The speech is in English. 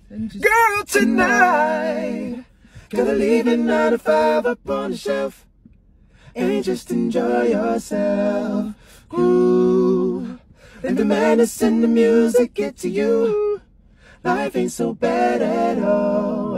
Girl, tonight, gotta leave it 9 to 5 up on the shelf and just enjoy yourself. Groove, and the madness and the music get to you. Life ain't so bad at all.